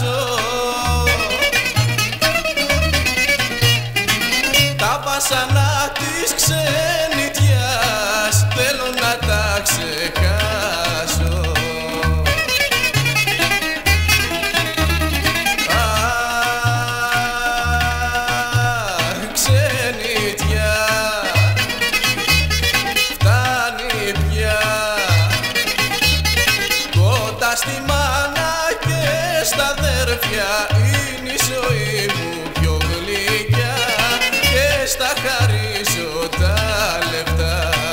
Τα βασανά της ξενιτιάς θέλω να τα ξεχάσω. Αχ, ξενιτιά, φτάνει πια. Κοντά στη μάνα και στα αδέρφια είναι η ζωή μου πιο γλυκιά και στα χαρίζω τα λεπτά.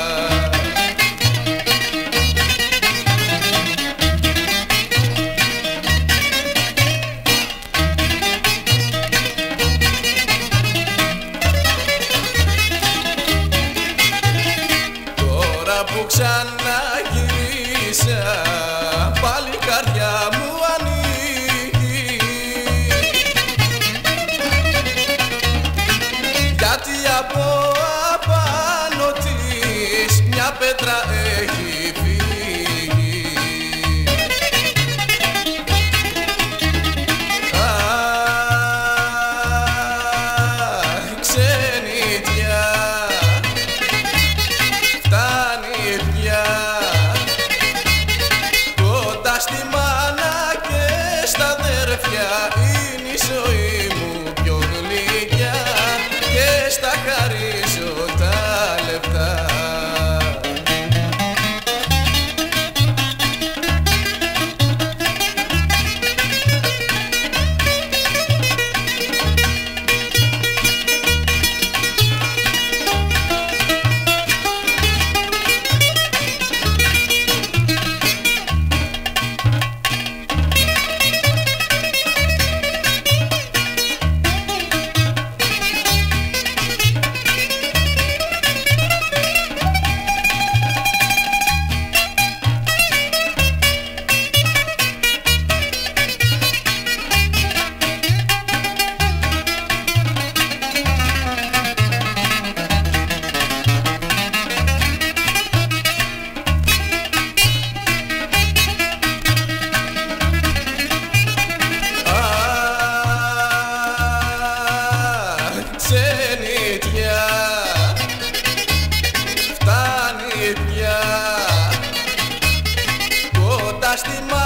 Τώρα που ξαναγυρίσα πάλι η καρδιά μου ανοίγει, γιατί από απάνω της μια πέτρα έχει φύγει. Αχ, ξενιτιά, φτάνει πια. Κοντά στη μάνα και στα αδέρφια είναι η ζωή μου πιο γλυκιά και στα χαρίζω τα λεπτά. Ξενιτιά, φτάνει πια. Κοντά στη μάνα